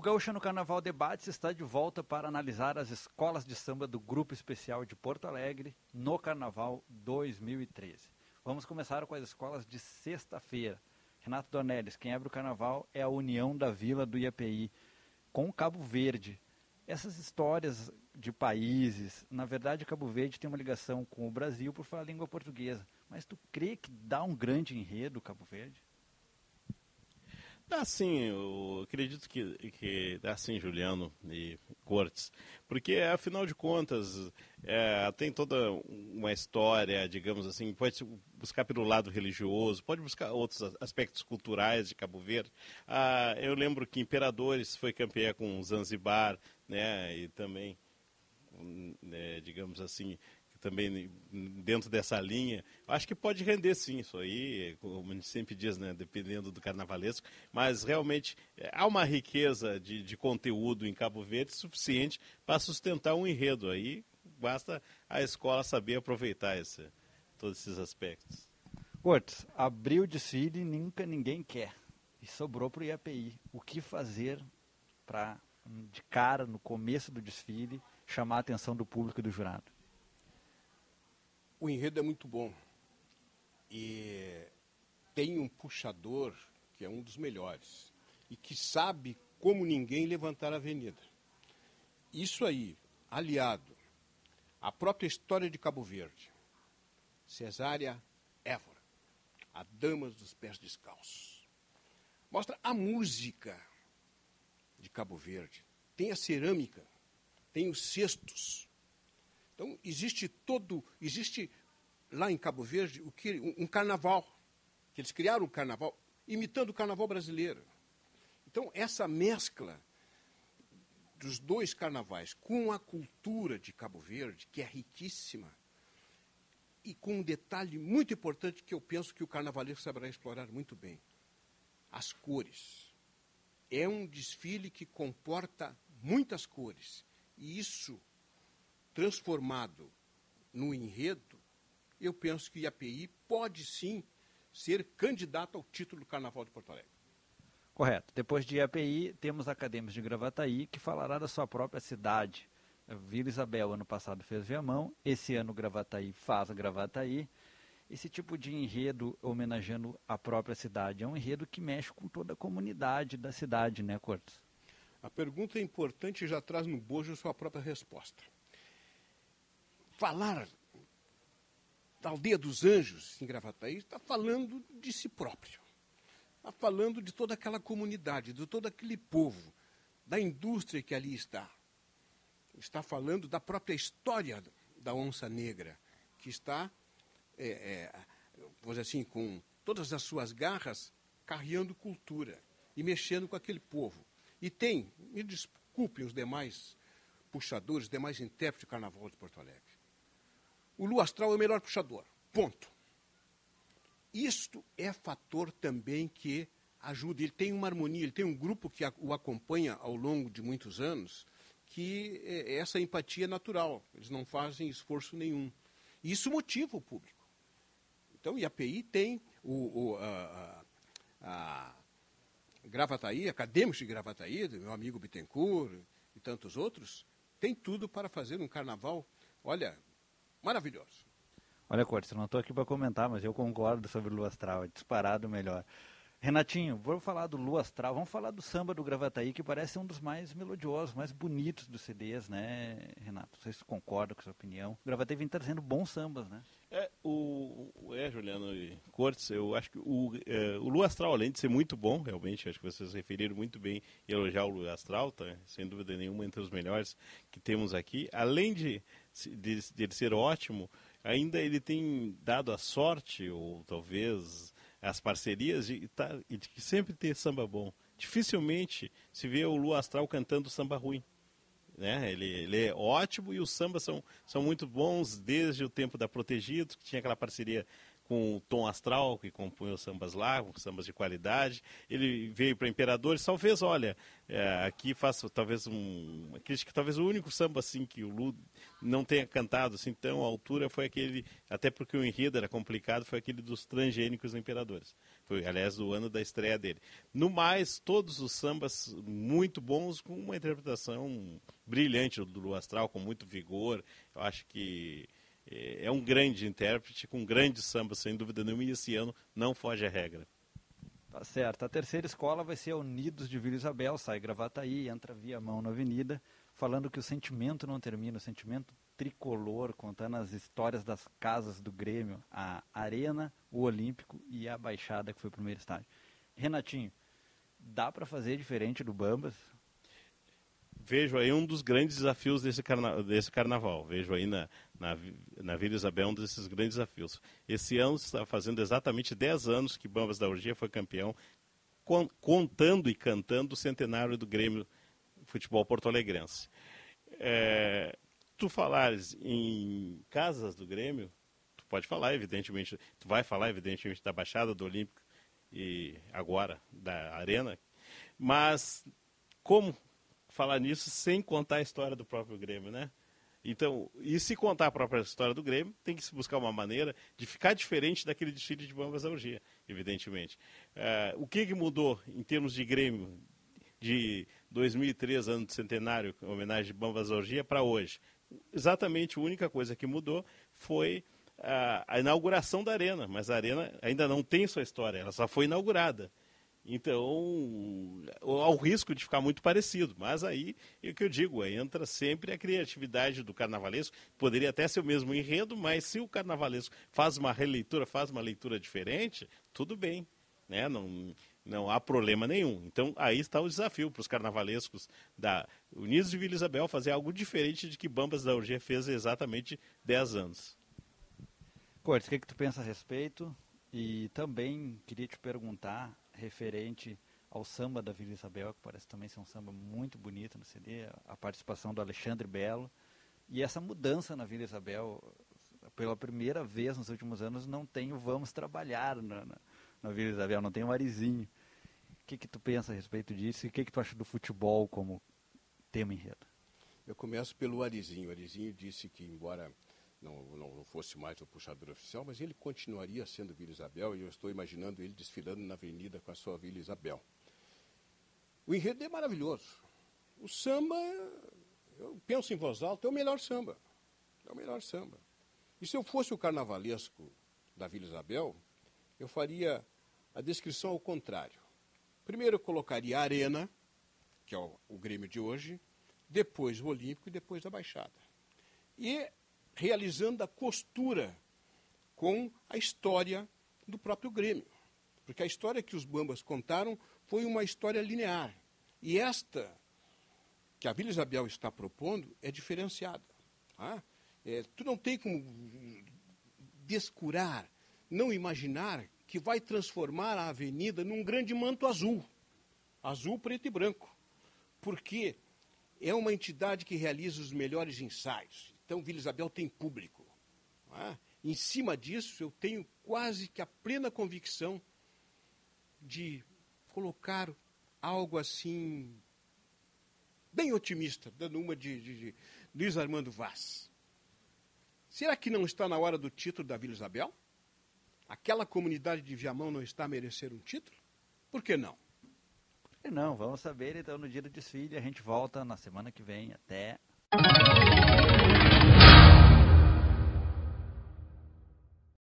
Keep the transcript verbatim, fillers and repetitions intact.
O Gaúcha no Carnaval Debates está de volta para analisar as escolas de samba do Grupo Especial de Porto Alegre no Carnaval dois mil e treze. Vamos começar com as escolas de sexta-feira. Renato Dornelles, quem abre o Carnaval é a União da Vila do I A P I, com Cabo Verde. Essas histórias de países, na verdade Cabo Verde tem uma ligação com o Brasil por falar a língua portuguesa, mas tu crê que dá um grande enredo Cabo Verde? Dá sim, eu acredito que, que dá sim, Juliano e Cortes, porque afinal de contas é, tem toda uma história, digamos assim, pode buscar pelo lado religioso, pode buscar outros aspectos culturais de Cabo Verde. Ah, eu lembro que Imperadores foi campeã com Zanzibar, né, e também, né, digamos assim, também dentro dessa linha, acho que pode render sim isso aí, como a gente sempre diz, né, dependendo do carnavalesco, mas realmente há uma riqueza de, de conteúdo em Cabo Verde suficiente para sustentar um enredo aí, basta a escola saber aproveitar esse, todos esses aspectos. Cortes, abriu o desfile e nunca ninguém quer, e sobrou para o I A P I. O que fazer para, de cara, no começo do desfile, chamar a atenção do público e do jurado? O enredo é muito bom e tem um puxador que é um dos melhores e que sabe como ninguém levantar a avenida. Isso aí, aliado à própria história de Cabo Verde, Cesária Évora, a dama dos pés descalços, mostra a música de Cabo Verde, tem a cerâmica, tem os cestos. Então, existe todo, existe lá em Cabo Verde o que, um, um carnaval, que eles criaram um carnaval, imitando o carnaval brasileiro. Então, essa mescla dos dois carnavais com a cultura de Cabo Verde, que é riquíssima, e com um detalhe muito importante que eu penso que o carnavalesco saberá explorar muito bem, as cores. É um desfile que comporta muitas cores, e isso transformado no enredo, eu penso que o I A P I pode sim ser candidato ao título do Carnaval de Porto Alegre. Correto. Depois de I A P I, temos Acadêmicos de Gravataí, que falará da sua própria cidade. A Vila Isabel, ano passado, fez Viamão, esse ano Gravataí faz a Gravataí. Esse tipo de enredo homenageando a própria cidade é um enredo que mexe com toda a comunidade da cidade, né, Cortes? A pergunta é importante e já traz no bojo a sua própria resposta. Falar da Aldeia dos Anjos, em Gravataí, está falando de si próprio. Está falando de toda aquela comunidade, de todo aquele povo, da indústria que ali está. Está falando da própria história da onça negra, que está, é, é, vamos dizer assim, com todas as suas garras, carreando cultura e mexendo com aquele povo. E tem, me desculpem os demais puxadores, os demais intérpretes do Carnaval de Porto Alegre. O Lua Astral é o melhor puxador, ponto. Isto é fator também que ajuda. Ele tem uma harmonia, ele tem um grupo que o acompanha ao longo de muitos anos, que é essa empatia é natural. Eles não fazem esforço nenhum. E isso motiva o público. Então, o I A P I tem o, o, a, a, a Gravataí, acadêmicos de Gravataí, do meu amigo Bittencourt e tantos outros, tem tudo para fazer um carnaval, olha, maravilhoso. Olha, Cortes, eu não estou aqui para comentar, mas eu concordo sobre o Lua Astral, é disparado melhor. Renatinho, vamos falar do Lua Astral, vamos falar do samba do Gravataí, que parece um dos mais melodiosos, mais bonitos dos C Ds, né, Renato? Não sei se você concorda com a sua opinião. O Gravataí vem trazendo bons sambas, né? É, o, é, Juliano e Cortes, eu acho que o, é, o Lua Astral, além de ser muito bom, realmente, acho que vocês referiram muito bem em elogiar o Lua Astral, tá? Sem dúvida nenhuma, entre os melhores que temos aqui. Além de, de, de ele ser ótimo, ainda ele tem dado a sorte, ou talvez as parcerias, de, tá, de sempre ter samba bom. Dificilmente se vê o Lua Astral cantando samba ruim. Né? Ele, ele é ótimo e os sambas são, são muito bons desde o tempo da Protegidos, que tinha aquela parceria com o Tom Astral, que compunha os sambas lá, com sambas de qualidade. Ele veio para Imperadores, talvez, olha, é, aqui faço talvez um, uma crítica, talvez o único samba assim que o Lu não tenha cantado assim tão à altura foi aquele, até porque o enredo era complicado, foi aquele dos Transgênicos Imperadores. Foi, aliás, o ano da estreia dele. No mais, todos os sambas muito bons, com uma interpretação brilhante do Lu Astral, com muito vigor. Eu acho que é um grande intérprete, com grandes sambas, sem dúvida nenhuma, e esse ano não foge à regra. Tá certo. A terceira escola vai ser a Unidos de Vila Isabel, sai Gravataí, entra Viamão na Avenida, falando que o sentimento não termina, o sentimento tricolor, contando as histórias das casas do Grêmio, a Arena, o Olímpico e a Baixada, que foi o primeiro estádio. Renatinho, dá para fazer diferente do Bambas? Vejo aí um dos grandes desafios desse, carna desse carnaval. Vejo aí na, na, na Vila Isabel um desses grandes desafios. Esse ano está fazendo exatamente dez anos que Bambas da Orgia foi campeão, con contando e cantando o centenário do Grêmio Futebol Porto-Alegrense. É, tu falares em casas do Grêmio, tu pode falar, evidentemente, tu vai falar, evidentemente, da Baixada, do Olímpico e agora da Arena, mas como falar nisso sem contar a história do próprio Grêmio, né? Então, e se contar a própria história do Grêmio, tem que se buscar uma maneira de ficar diferente daquele desfile de Bambas da Orgia, evidentemente. Uh, o que, que mudou em termos de Grêmio de dois mil e três, ano de centenário, em homenagem de Bambas da Orgia, para hoje? Exatamente a única coisa que mudou foi uh, a inauguração da Arena, mas a Arena ainda não tem sua história, ela só foi inaugurada. Então, ao risco de ficar muito parecido, mas aí, é o que eu digo, aí entra sempre a criatividade do carnavalesco, poderia até ser o mesmo enredo, mas se o carnavalesco faz uma releitura, faz uma leitura diferente, tudo bem, né? Não, não há problema nenhum. Então, aí está o desafio para os carnavalescos da Unidos de Vila Isabel fazer algo diferente de que Bambas da Orgia fez há exatamente dez anos. Cortes, o que, que tu pensa a respeito? E também queria te perguntar referente ao samba da Vila Isabel, que parece também ser um samba muito bonito no C D, a participação do Alexandre Belo, e essa mudança na Vila Isabel, pela primeira vez nos últimos anos, não tem o Vamos Trabalhar na, na, na Vila Isabel, não tem o Arizinho. O que, que tu pensa a respeito disso e o que, que tu acha do futebol como tema enredo? Eu começo pelo Arizinho. O Arizinho disse que, embora Não, não fosse mais o puxador oficial, mas ele continuaria sendo Vila Isabel, e eu estou imaginando ele desfilando na avenida com a sua Vila Isabel. O enredo é maravilhoso. O samba, eu penso em voz alta, é o melhor samba. É o melhor samba. E se eu fosse o carnavalesco da Vila Isabel, eu faria a descrição ao contrário. Primeiro eu colocaria a Arena, que é o, o Grêmio de hoje, depois o Olímpico e depois a Baixada. E realizando a costura com a história do próprio Grêmio. Porque a história que os Bambas contaram foi uma história linear. E esta, que a Vila Isabel está propondo, é diferenciada. Tá? É, tu não tem como descurar, não imaginar que vai transformar a avenida num grande manto azul. Azul, preto e branco. Porque é uma entidade que realiza os melhores ensaios. Então, Vila Isabel tem público. É? Em cima disso, eu tenho quase que a plena convicção de colocar algo assim, bem otimista, dando uma de, de, de Luiz Armando Vaz. Será que não está na hora do título da Vila Isabel? Aquela comunidade de Viamão não está a merecer um título? Por que não? Por que não? Vamos saber então no dia do desfile. A gente volta na semana que vem. Até...